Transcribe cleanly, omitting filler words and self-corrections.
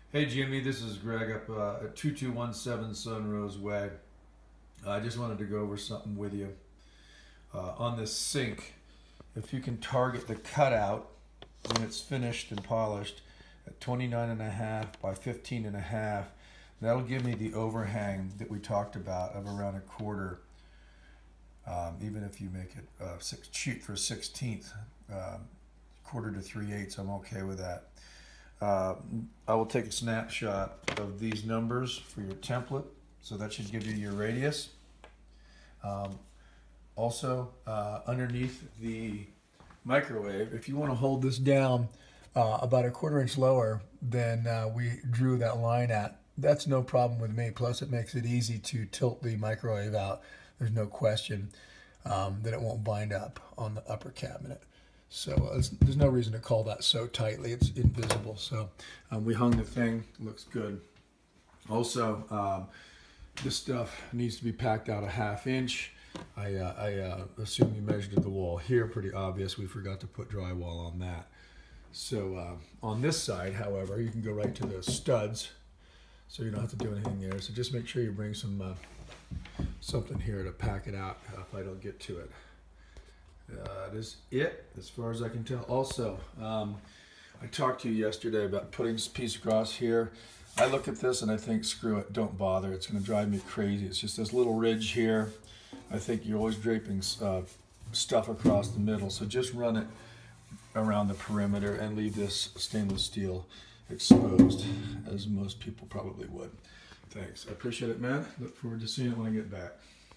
Hey Jimmy, this is Greg up at 2217 Sunrose Way. I just wanted to go over something with you. On this sink, if you can target the cutout when it's finished and polished at 29.5 by 15.5, that'll give me the overhang that we talked about of around a quarter. Even if you make it shoot for a 16th, quarter to 3/8, I'm okay with that. I will take a snapshot of these numbers for your template, so that should give you your radius. Also, underneath the microwave, if you want to hold this down about a quarter inch lower than we drew that line at, that's no problem with me. Plus, it makes it easy to tilt the microwave out. There's no question that it won't bind up on the upper cabinet. So there's no reason to call that so tightly. It's invisible. So we hung the thing. Looks good. Also, this stuff needs to be packed out a 1/2 inch. I assume you measured the wall here. Pretty obvious. We forgot to put drywall on that. So on this side, however, you can go right to the studs. So you don't have to do anything there. So just make sure you bring some something here to pack it out if I don't get to it. That is it, as far as I can tell. Also, I talked to you yesterday about putting this piece across here. I look at this and I think, screw it, don't bother. It's going to drive me crazy. It's just this little ridge here. I think you're always draping stuff across the middle, so just run it around the perimeter and leave this stainless steel exposed, as most people probably would. Thanks. I appreciate it, man. Look forward to seeing it when I get back.